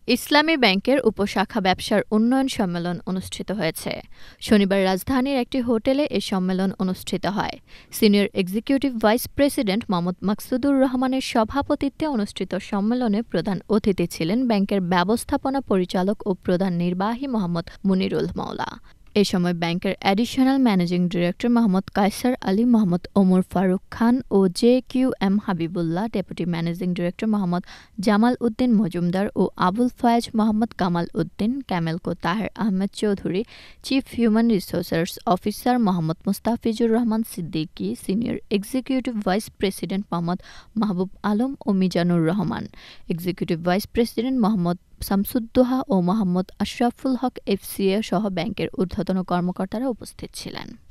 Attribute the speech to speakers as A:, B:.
A: ইসলামী ব্যাংকের উপশাখা ব্যবসার উন্নয়ন সম্মেলন অনুষ্ঠিত হয়েছে। শনিবার রাজধানীর একটি হোটেলে এ সম্মেলন অনুষ্ঠিত হয়। Senior executive vice president Mohammad Maksudur রহমানের সভাপতিত্বে অনুষ্ঠিত সম্মেলনে প্রধান অতিথি ছিলেন ব্যাংকের ব্যবস্থাপনা পরিচালক ও প্রধান নির্বাহী মোহাম্মদ মুনিরুল মওলা। এ সময় ব্যাংকের additional managing director Mohammad Kaysar Ali, Mohammad Omar Faruk Khan ও JQM Habibullah, deputy managing director Mohammad Jamal Uddin Majumder ও Abul Foyez Mohammad Kamal Uddin, CAMLCO Taher Ahmed Chowdhury, chief human resources officer Mohammad Mustafizur Rahman Siddiqui, senior executive vice president Mohammad Mahbub Alam ও Mizanur Rahman, executive vice president Mohammad Shamsuddoha ও মোহাম্মদ আশরাফুল হক FCA সহ ব্যাংকের ঊর্ধ্বতন কর্মকর্তারা উপস্থিত ছিলেন।